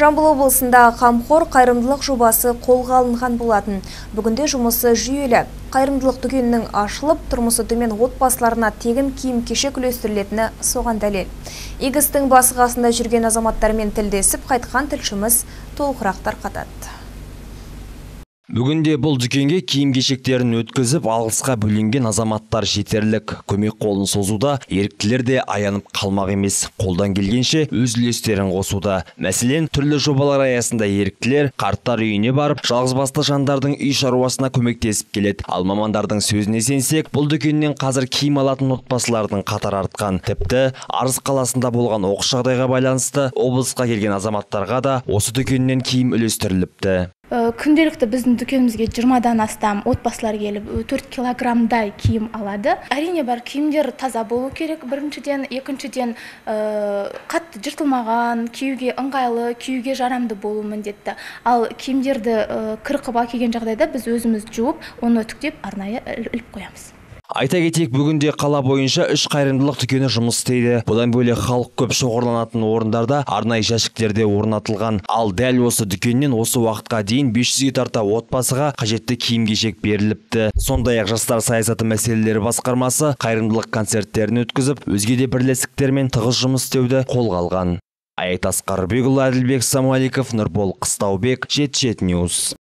Жамбыл облысында қамқор қайырымдылық жобасы қолға алынған болатын. Бүгінде жұмысы жүйелі. Қайырымдылық дүкенінің ашылып, тұрмысы төмен отбасыларына тегін киім-кешек үлестірілетіні соған дәлел. Егістің басы-қасында жүрген азаматтармен тілдесіп қайтқан тілшіміз толығырақ тарқатады. Бүгінде бұл дүкенге киім-кешектерін өткізіп, алғысқа бөленген азаматтар жетерлік. Көмек қолын созуда, еріктілер де аянып қалмақ емес. Қолдан келгенше өз үлестерін қосуда. Мәселен, түрлі жобалар аясында еріктілер қарттар үйіне барып, жалғызбасты жандардың үй шаруасына көмектесіп келеді. Ал мамандардың сөзіне сенсек, бұл дүкеннен қазір киім алатын отбасылардың қатары артқан. Тіпті Арыс қаласында болған оқыс жағдайға байланысты облысқа келген азаматтарға да осы дүкеннен киім үлестіріліпті. Күнделікті біздің дүкенімізге 20-дан астам отбасылар келіп 4 килограммдай киім алады. Әрине бар, киімдер таза болу керек біріншіден, екіншіден қатты жыртылмаған, киюге ыңғайлы, киюге жарамды болу міндетті. Ал киімдерді кір-қыба келген жағдайда біз өзіміз жуып, оны үтіктеп арнайы іліп қоямыз. Айта кетейік, бүгінде қала бойынша 3 қайырымдылық дүкені жұмыс істейді. Бұдан бөлек халық көп шоғырланатын орындарда арнайы жәшіктерде орнатылған. Ал дәл осы дүкеннен осы уақытқа дейін 500-ге тарта отбасыға қажетті киім-кешек беріліпті. Сондай-ақ жастар саясаты мәселелері басқармасы қайырымдылық концерттерін өткізіп, өзге де бірлестіктермен тығыз жұмыс істеуді қолға алған. Аят Асқарбекұлы, Әділбек Самаликов, Нұрбол Қыстаубек, Жеті Ньюс.